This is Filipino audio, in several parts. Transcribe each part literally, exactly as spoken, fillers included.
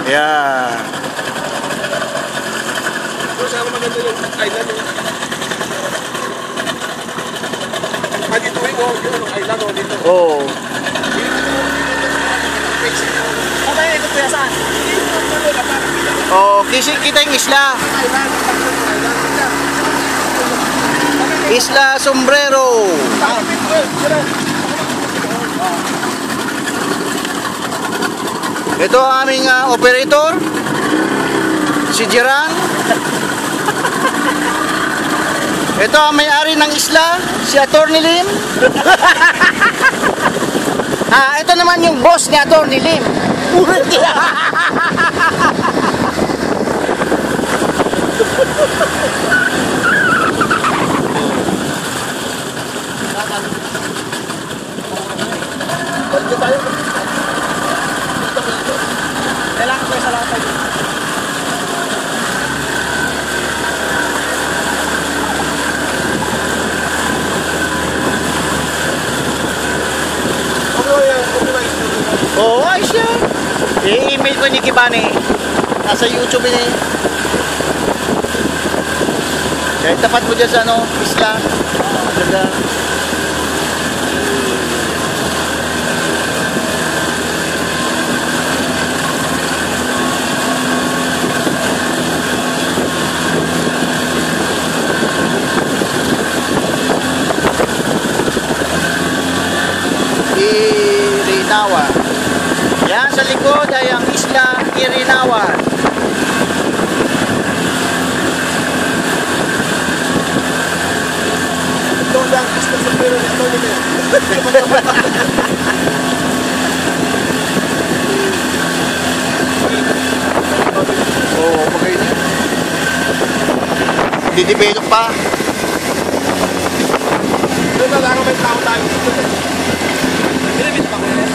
Yan. So, sana maganda yung island. Ah, dito rin, oh. Yung island, oh, dito. Oo. Saan tayo ito, kuya, saan? Oh, kasi kita yung isla. Isla Sombrero. Ito ang aming uh, operator, si Jirang. Ito ang may-ari ng isla, si Attorney Lim. Ah, ito naman yung boss ni Attorney Lim. Kailangan ko sa lahat tayo. Oo, oh, ayos yan. I-email ko ni Kibane. Nasa YouTube yun eh. Kaya tapat mo dyan sa ano, isla. Ganda. Irinawa. Yan sa likod ay ang isla Irinawa. Ito lang, isla sa pero ito nila. Oo, bagay niya. Didevelop pa. Doon na lang may tao tayo dito. Pinabit pa ko yan.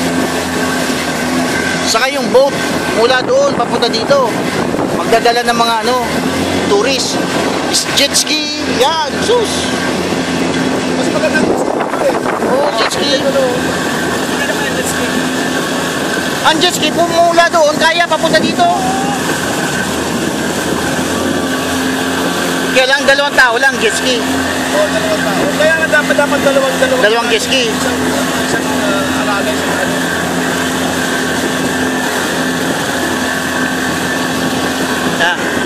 Saka yung boat mula doon papunta dito. Magdadala ng mga ano, tourist. Jet ski. Yan, sus. Mas maganda ito eh. Oh, jet ski. Hindi naman yung jet ski. Ang jet ski po mula doon kaya papunta dito. Kailang dalawang tao lang jet ski. Oo, dalawang tao. Kaya nga dapat dapat dalawang dalawang. Dalawang jet ski. Isang isang uh, alagay sa ano. Ah.